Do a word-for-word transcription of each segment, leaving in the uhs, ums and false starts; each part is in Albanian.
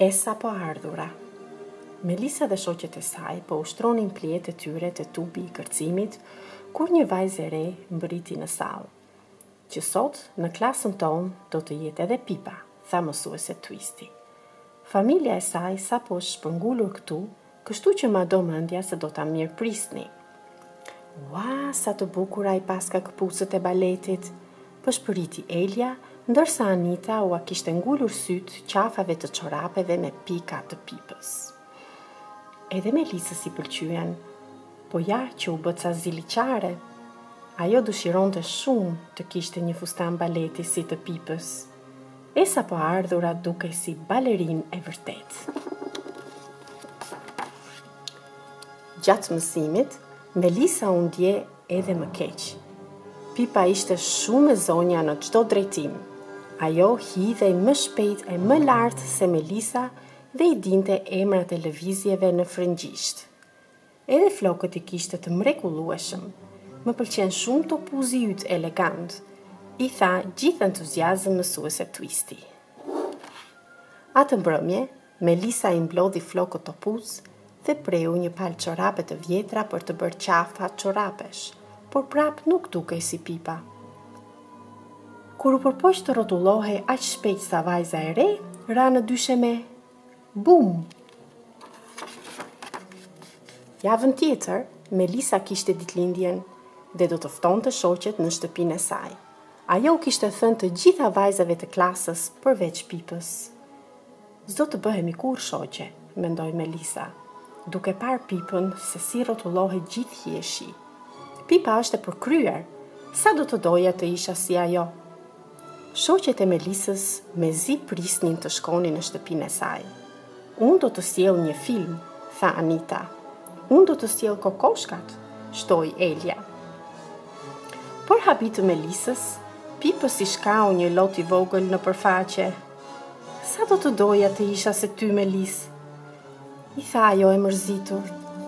E sa po ardhura. Melisa dhe shoqet e saj po ushtronin plijet e tyre të tubi i kërcimit, kur një vajzë e re mbërriti në sallë. Që sot, në klasën tonë, do të jetë edhe Pipa, tha mësuese Twisti. Familja e saj sa po është shpërngulur këtu, kështu që ma do mendja se do ta mirë prisni. Ua, sa të bukura i paska këpucët e baletit, përshpëriti Elja, ndërsa Anita ua kishte ngullur syt qafave të çorapeve me pika të Pipës. Edhe Melisës i pëlqyen, po ja që u bë ca ziliqare. Ajo dëshironte shumë të kishte një fustan baleti si të Pipës. E sa po ardhura duke si balerin e vërtet. Gjatë mësimit, Melisa u ndje edhe më keq. Pipa ishte shumë e zonja në çdo drejtim. Ajo hidhej më shpejt e më lartë se Melisa dhe i dinte emrat e lëvizjeve në frëngjisht. Edhe flokët i kishte të mrekullueshëm. Më pëlqen shumë topuzi yt elegant, i tha gjithë entuziazëm mësuese Twisti. Atë mbrëmje, Melisa i mblodhi flokët topuz dhe preu një palë çorape të vjetra për të bërë qafa çorapesh, por prap nuk dukej si Pipa. Kur u përpoq të rrotullohej aq shpejt sa vajza e re, ra në dysheme. Bum! Javën tjetër, Melisa kishte ditëlindjen dhe do të ftonte shoqet në shtëpinë e saj. Ajo kishte thënë të gjitha vajzave të klasës përveç Pipës. S'do të bëhemi kur shoqe, mendoi Melisa, duke parë Pipën se si rrotullohet gjithë qeshi. Pipa është e përkryer, sa do të doja të isha si ajo. Shoqet e Melisës mezi prisnin të shkonin në shtëpinë e saj. Unë do të sjell një film, tha Anita. Unë do të sjell kokoshkat, shtoi Elja. Por habit të Melisës, Pipës i shkau një lot i vogël në përfaqe. Sa do të doja të isha se ty, Melis, i tha ajo e mërzitur.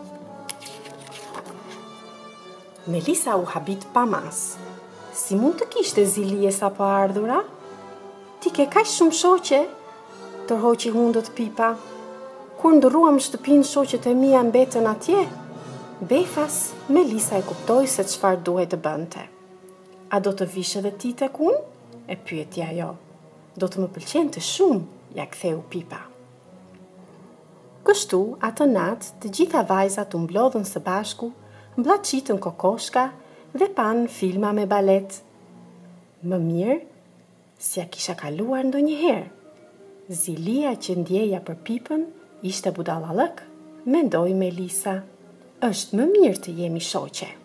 Melisa u habit pa mas. Si mund të kishte zilije sa po ardhura? Ti ke kaq shumë shoqe? Tërhoqi hundët Pipa. Kur ndërruam shtëpinë, shoqet e mia mbetën atje. Befas, Melisa e kuptoi se çfarë duhej të bënte. A do të vish edhe ti tek unë? E pyeti ajo. Do të më pëlqente shumë, ja ktheu Pipa. Kështu, atë natë, të gjitha vajzat u mblodhën së bashku, mbllaçitën kokoshka dhe panë filma me balet. Më mirë, si ja kisha kaluar ndonjëherë. Zilia që ndjeja për Pipën ishte budallallëk, mendoi Melisa. Është më mirë të jemi shoqe.